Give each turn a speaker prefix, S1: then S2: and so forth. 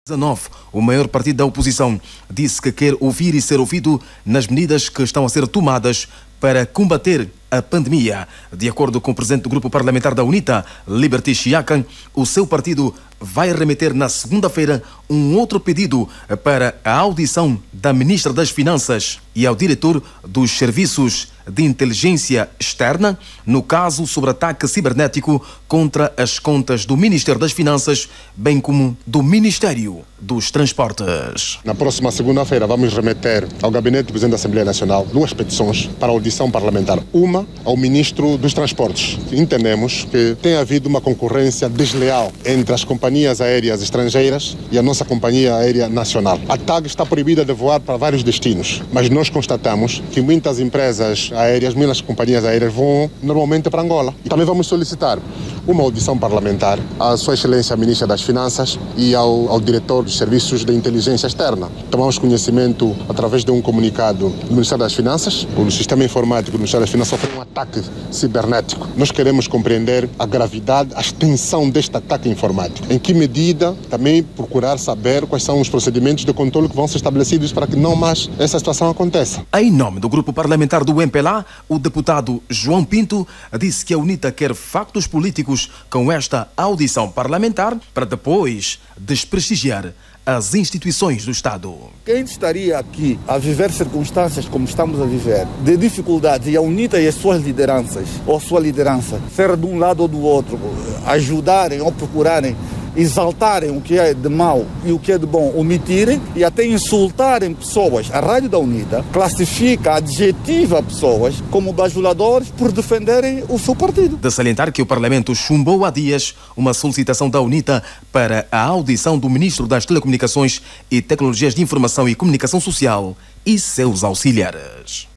S1: 19, o maior partido da oposição, disse que quer ouvir e ser ouvido nas medidas que estão a ser tomadas para combater a pandemia. De acordo com o presidente do grupo parlamentar da UNITA, Liberty Chiakan, o seu partido vai remeter na segunda-feira um outro pedido para a audição da ministra das Finanças e ao diretor dos Serviços de Inteligência Externa, no caso sobre ataque cibernético contra as contas do Ministério das Finanças, bem como do Ministério dos Transportes.
S2: Na próxima segunda-feira vamos remeter ao Gabinete do Presidente da Assembleia Nacional duas petições para audição parlamentar. Uma ao Ministro dos Transportes. Entendemos que tem havido uma concorrência desleal entre as companhias aéreas estrangeiras e a nossa companhia aérea nacional. A TAG está proibida de voar para vários destinos, mas nós constatamos que muitas empresas aéreas, muitas companhias aéreas voam normalmente para Angola. E também vamos solicitar uma audição parlamentar à Sua Excelência a Ministra das Finanças e ao Diretor dos Serviços de Inteligência Externa. Tomamos conhecimento através de um comunicado do Ministério das Finanças. O sistema informático do Ministério das Finanças sofreu um ataque cibernético. Nós queremos compreender a gravidade, a extensão deste ataque informático. Em que medida também procurar saber quais são os procedimentos de controle que vão ser estabelecidos para que não mais essa situação aconteça.
S1: Em nome do grupo parlamentar do MPLA, o deputado João Pinto disse que a UNITA quer factos políticos com esta audição parlamentar para depois desprestigiar as instituições do Estado.
S3: Quem estaria aqui a viver circunstâncias como estamos a viver, de dificuldades, e a UNITA e as suas lideranças, ou a sua liderança, ser de um lado ou do outro, ajudarem ou procurarem exaltarem o que é de mau e o que é de bom, omitirem e até insultarem pessoas. A Rádio da UNITA classifica, adjetiva pessoas como bajuladores por defenderem o seu partido.
S1: De salientar que o Parlamento chumbou há dias uma solicitação da UNITA para a audição do Ministro das Telecomunicações e Tecnologias de Informação e Comunicação Social e seus auxiliares.